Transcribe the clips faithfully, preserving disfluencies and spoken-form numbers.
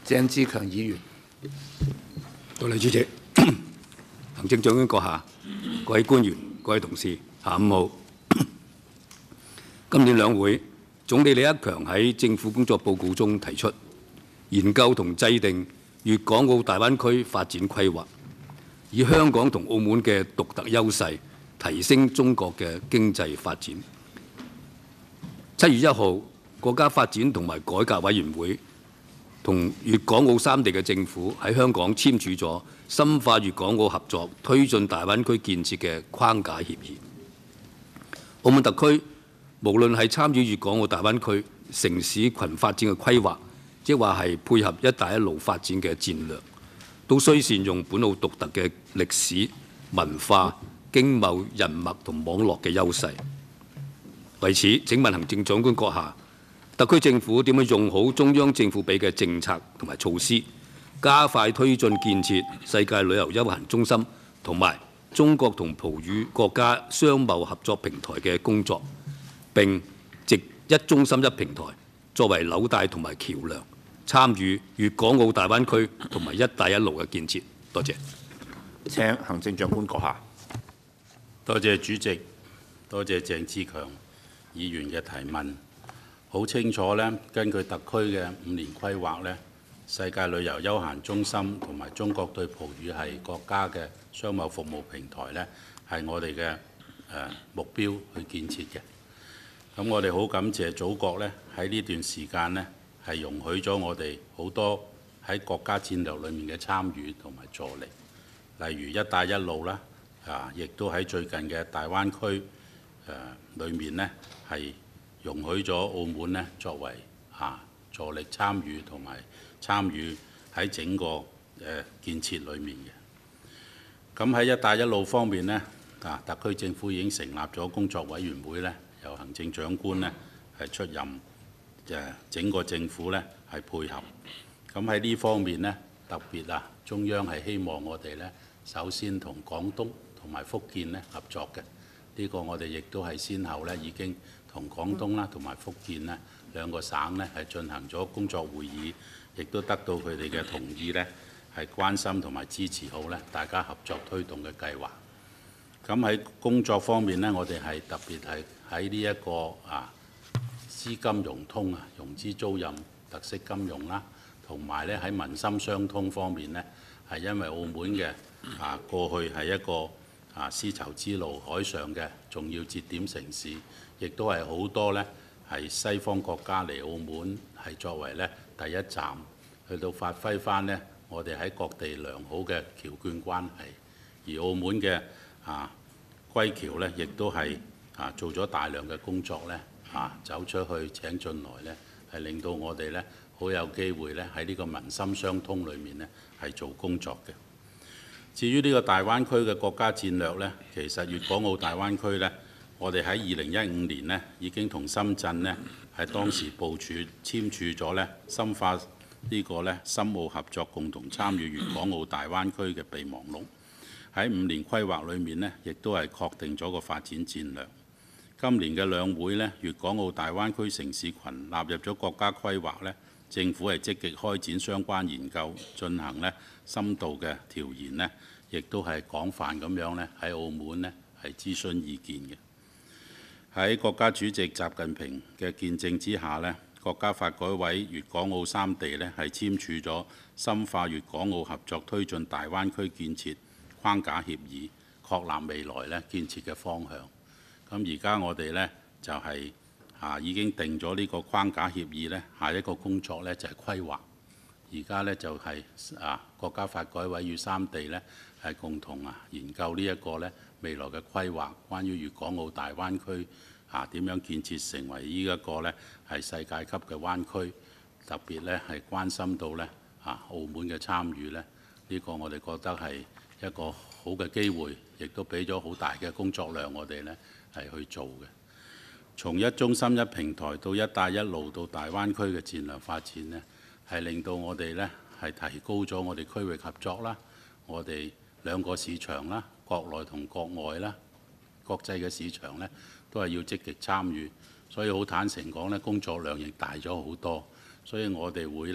鄭志強議員。 多謝主席，行政長官閣下、各位官員、各位同事，下午好。今年兩會，總理李克強喺政府工作報告中提出，研究同制定粵港澳大灣區發展規劃，以香港同澳門嘅獨特優勢，提升中國嘅經濟發展。七月一號，國家發展同埋改革委員會同粵港澳三地嘅政府喺香港簽署咗深化粵港澳合作、推進大灣區建設嘅框架協議。澳門特區無論係參與粵港澳大灣區城市群發展嘅規劃，亦或係配合一帶一路發展嘅戰略，都需善用本澳獨特嘅歷史、文化、經貿、人脈同網絡嘅優勢。為此，請問行政長官閣下，特區政府點樣用好中央政府俾嘅政策同埋措施，加快推進建設世界旅遊休閒中心同埋中國同葡語國家商貿合作平台嘅工作，並藉一中心一平台作為紐帶同埋橋梁，參與粵港澳大灣區同埋一帶一路嘅建設。多謝。 請行政長官閣下。 多謝主席，多謝鄭志強議員嘅提問。好清楚呢，根據特區嘅五年規劃呢，世界旅遊休閒中心同埋中國對葡語系國家嘅商貿服務平台呢，係我哋嘅誒目標去建設嘅。咁我哋好感謝祖國呢，喺呢段時間呢，係容許咗我哋好多喺國家戰略裏面嘅參與同埋助力，例如一帶一路啦，啊，亦都喺最近嘅大灣區誒裏面呢，係容許咗澳門呢作為啊助力參與同埋參與喺整個誒建設裏面嘅。咁喺一帶一路方面呢，啊特區政府已經成立咗工作委員會呢，由行政長官呢係出任誒整個政府呢係配合。咁喺呢方面呢，特別啊中央係希望我哋呢首先同廣東同埋福建呢合作嘅。呢個我哋亦都係先後呢已經同廣東啦同埋福建呢兩個省呢係進行咗工作會議，亦都得到佢哋嘅同意呢係關心同埋支持好呢大家合作推動嘅計劃。咁喺工作方面呢，我哋係特別係喺呢一個啊資金融通啊、融資租賃、特色金融啦，同埋呢喺民心相通方面呢，係因為澳門嘅啊過去係一個啊絲綢之路海上嘅重要節點城市，亦都係好多呢係西方國家嚟澳門係作為呢第一站，去到發揮翻呢我哋喺各地良好嘅僑眷關係。而澳門嘅啊歸僑呢，亦都係啊做咗大量嘅工作呢，啊走出去請進來呢，係令到我哋呢好有機會呢喺呢個民心相通裏面呢係做工作嘅。至於呢個大灣區嘅國家戰略呢，其實粵港澳大灣區呢，我哋喺二零一五年呢已經同深圳呢係當時部署簽署咗呢深化呢個呢深澳合作，共同參與粵港澳大灣區嘅備忘錄。喺五年規劃裏面呢，亦都係確定咗個發展戰略。今年嘅兩會呢，粵港澳大灣區城市群納入咗國家規劃呢，政府係積極開展相關研究，進行呢深度嘅調研呢，亦都係廣泛咁樣呢喺澳門呢係諮詢意見嘅。喺國家主席習近平嘅見證之下呢，國家發改委粵港澳三地呢係簽署咗深化粵港澳合作推進大灣區建設框架協議，確立未來呢建設嘅方向。咁而家我哋呢就係啊已經定咗呢個框架協議呢，下一個工作呢就係規劃。而家呢就係啊國家發改委與三地呢係共同啊研究呢一個呢未來嘅規劃，關於粵港澳大灣區啊點樣建設成為呢一個呢係世界級嘅灣區，特別呢係關心到呢啊澳門嘅參與呢，呢個我哋覺得係一個好嘅機會，亦都俾咗好大嘅工作量我哋呢係去做嘅。從一中心一平台到一帶一路到大灣區嘅戰略發展呢，係令到我哋呢係提高咗我哋區域合作啦，我哋兩個市場啦，國內同國外啦，國際嘅市場呢都係要積極參與，所以好坦誠講呢，工作量亦大咗好多，所以我哋會呢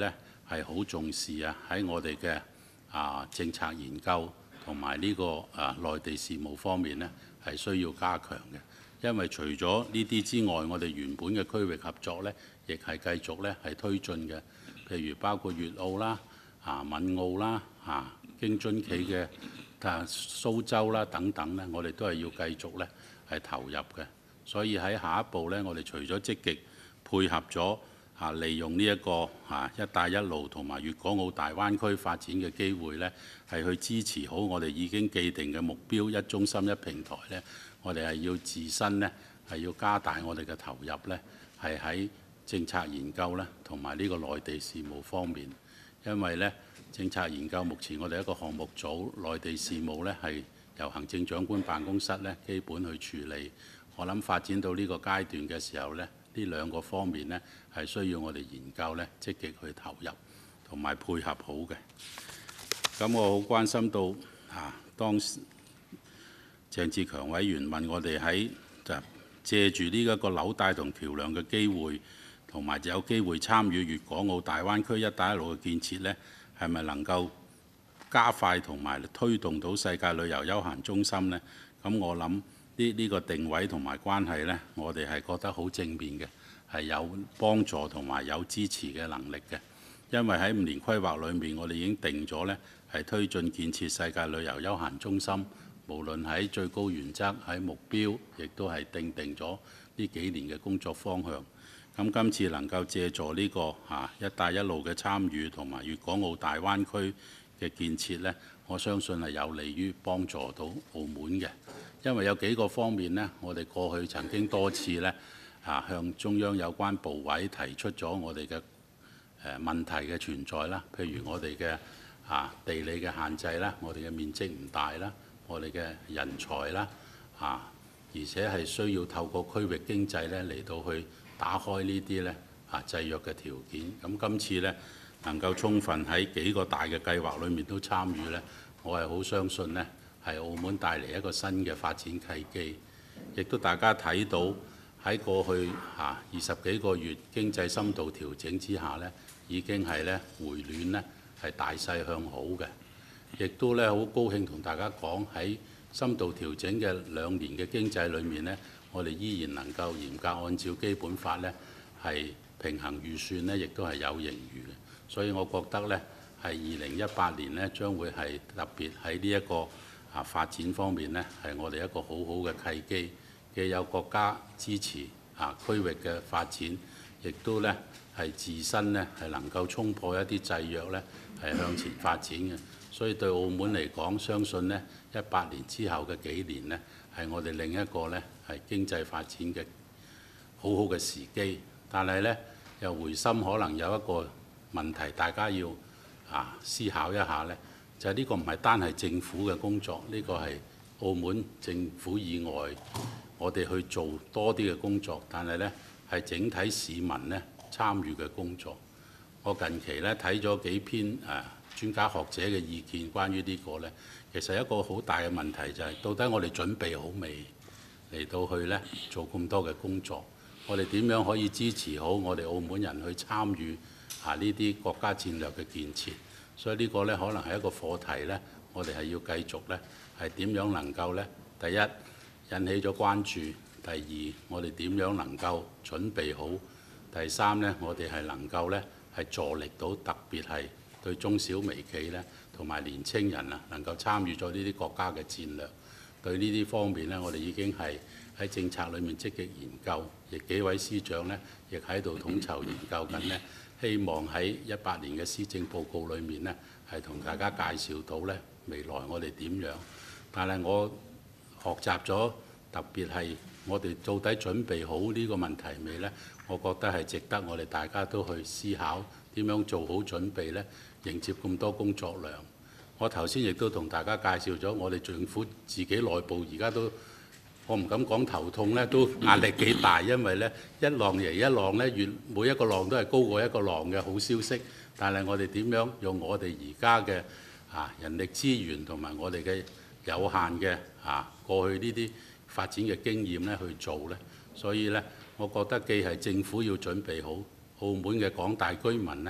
係好重視啊，喺我哋嘅啊政策研究同埋呢個啊內地事務方面呢，係需要加強嘅。因為除咗呢啲之外，我哋原本嘅區域合作呢，亦係繼續呢係推進嘅。譬如包括粵澳啦、啊閩澳啦、啊京津冀嘅啊蘇州啦等等呢，我哋都係要繼續呢係投入嘅。所以喺下一步呢，我哋除咗積極配合咗啊，利用呢一個啊一帶一路同埋粵港澳大灣區發展嘅機會呢，係去支持好我哋已經既定嘅目標一中心一平台呢。我哋係要自身呢，係要加大我哋嘅投入呢，係喺政策研究呢同埋呢個內地事務方面。因為呢政策研究目前我哋一個項目組，內地事務呢係由行政長官辦公室呢基本去處理。我諗發展到呢個階段嘅時候呢，呢兩個方面呢係需要我哋研究呢，積極去投入同埋配合好嘅。咁我好關心到啊，當時鄭志強委員問我哋喺就借住呢一個紐帶同橋梁嘅機會，同埋有機會參與粵港澳大灣區一帶一路嘅建設呢，係咪能夠加快同埋推動到世界旅遊休閒中心呢？咁我諗呢呢個定位同埋關係呢，我哋係覺得好正面嘅，係有幫助同埋有支持嘅能力嘅。因為喺五年規劃裏面，我哋已經定咗呢係推進建設世界旅遊休閒中心。無論喺最高原則、喺目標，亦都係定定咗呢幾年嘅工作方向。咁今次能夠借助呢個啊一帶一路嘅參與同埋粵港澳大灣區嘅建設呢，我相信係有利於幫助到澳門嘅。因為有幾個方面呢，我哋過去曾經多次呢啊向中央有關部委提出咗我哋嘅誒問題嘅存在啦。譬如我哋嘅啊地理嘅限制啦，我哋嘅面積唔大啦。我哋嘅人才啦，啊，而且係需要透過區域經濟咧嚟到去打開呢啲咧啊制約嘅條件。咁今次咧能夠充分喺幾個大嘅計劃裏面都參與咧，我係好相信咧係澳門帶嚟一個新嘅發展契機。亦都大家睇到喺過去啊二十幾個月經濟深度調整之下咧，已經係咧回暖咧係大勢向好嘅。亦都咧好高興同大家講，喺深度調整嘅兩年嘅經濟裏面呢，我哋依然能夠嚴格按照基本法呢係平衡預算呢，亦都係有盈餘嘅。所以我覺得呢係二零一八年呢將會係特別喺呢一個啊發展方面呢，係我哋一個好好嘅契機，既有國家支持啊區域嘅發展，亦都呢係自身呢係能夠衝破一啲制約呢係向前發展嘅。所以對澳門嚟講，相信呢一八年之後嘅幾年呢，係我哋另一個呢係經濟發展嘅好好嘅時機。但係呢，又回心可能有一個問題，大家要啊思考一下呢，就係呢個唔係單係政府嘅工作，呢個係澳門政府以外，我哋去做多啲嘅工作。但係呢，係整體市民呢參與嘅工作。我近期呢睇咗幾篇誒專家學者嘅意見，關於呢個呢，其實一個好大嘅問題就係，到底我哋準備好未嚟到去呢做咁多嘅工作？我哋點樣可以支持好我哋澳門人去參與啊呢啲國家戰略嘅建設？所以呢個呢，可能係一個課題呢，我哋係要繼續呢，係點樣能夠呢？第一引起咗關注，第二我哋點樣能夠準備好？第三呢，我哋係能夠呢，係助力到，特別係對中小微企呢，同埋年青人啊，能夠參與咗呢啲國家嘅戰略。對呢啲方面呢，我哋已經係喺政策裏面積極研究，亦幾位司長呢，亦喺度統籌研究緊呢。希望喺一八年嘅施政報告裏面呢，係同大家介紹到呢未來我哋點樣。但係我學習咗，特別係我哋到底準備好呢個問題未呢？我覺得係值得我哋大家都去思考點樣做好準備呢，迎接咁多工作量。我頭先亦都同大家介紹咗，我哋政府自己內部而家都，我唔敢講頭痛呢，都壓力幾大，因為呢一浪嚟一浪呢，越每一個浪都係高過一個浪嘅好消息。但係我哋點樣用我哋而家嘅啊人力資源同埋我哋嘅有限嘅啊過去呢啲發展嘅經驗呢去做呢？所以呢，我覺得既係政府要準備好，澳門嘅廣大居民呢，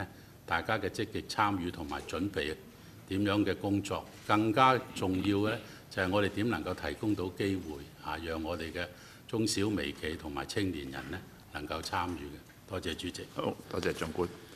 大家嘅積極參與同埋準備點樣嘅工作。更加重要嘅就係我哋點能夠提供到機會啊，讓我哋嘅中小微企同埋青年人呢能夠參與嘅。多謝主席。 好，多謝長官。